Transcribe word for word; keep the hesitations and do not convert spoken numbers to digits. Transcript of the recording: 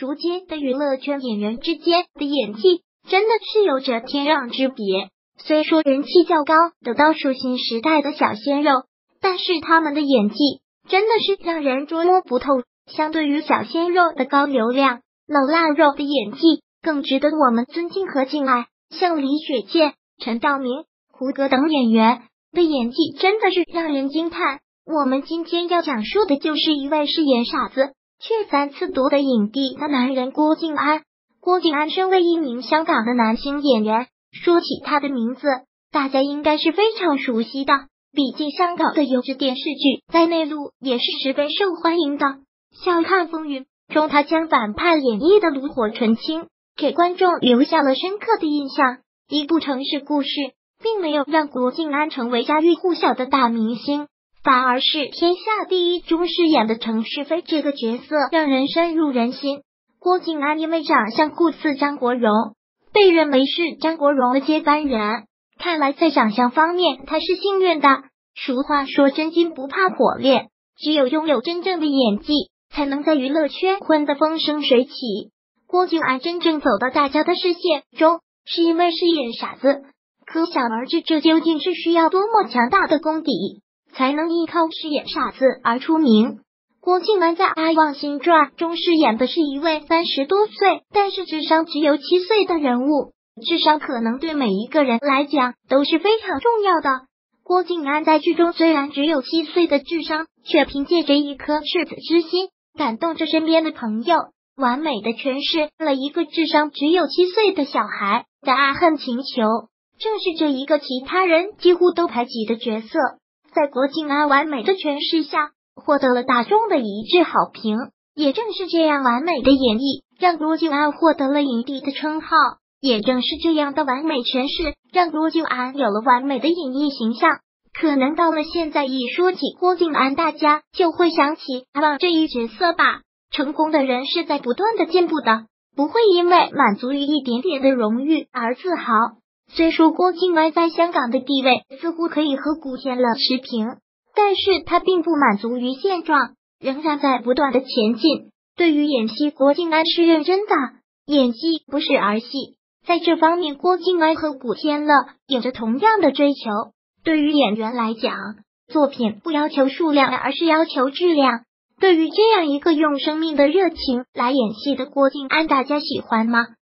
如今的娱乐圈演员之间的演技真的是有着天壤之别。虽说人气较高的倒数新时代的小鲜肉，但是他们的演技真的是让人捉摸不透。相对于小鲜肉的高流量，老腊肉的演技更值得我们尊敬和敬爱。像李雪健、陈道明、胡歌等演员的演技真的是让人惊叹。我们今天要讲述的就是一位饰演傻子却三次夺得影帝的男人郭晋安。郭晋安身为一名香港的男星演员，说起他的名字，大家应该是非常熟悉的。毕竟香港的优质电视剧在内陆也是十分受欢迎的。笑看风云中，他将反派演绎的炉火纯青，给观众留下了深刻的印象。一部城市故事并没有让郭晋安成为家喻户晓的大明星，反而是天下第一中饰演的程世飞这个角色让人深入人心。郭晋安因为长相酷似张国荣，被认为是张国荣的接班人。看来在长相方面他是幸运的。俗话说真金不怕火炼，只有拥有真正的演技，才能在娱乐圈混得风生水起。郭晋安真正走到大家的视线中，是因为饰演傻子。可想而知，这究竟是需要多么强大的功底，才能依靠饰演傻子而出名。郭晋安在《阿旺新传》中饰演的是一位三十多岁但是智商只有七岁的人物。智商可能对每一个人来讲都是非常重要的。郭晋安在剧中虽然只有七岁的智商，却凭借着一颗赤子之心，感动着身边的朋友，完美的诠释了一个智商只有七岁的小孩的爱恨情仇。正是这一个其他人几乎都排挤的角色，在郭晋安完美的诠释下，获得了大众的一致好评。也正是这样完美的演绎，让郭晋安获得了影帝的称号。也正是这样的完美诠释，让郭晋安有了完美的演艺形象。可能到了现在，一说起郭晋安，大家就会想起阿旺这一角色吧。成功的人是在不断的进步的，不会因为满足于一点点的荣誉而自豪。虽说郭晋安在香港的地位似乎可以和古天乐持平，但是他并不满足于现状，仍然在不断的前进。对于演戏，郭晋安是认真的，演技不是儿戏。在这方面，郭晋安和古天乐有着同样的追求。对于演员来讲，作品不要求数量，而是要求质量。对于这样一个用生命的热情来演戏的郭晋安，大家喜欢吗？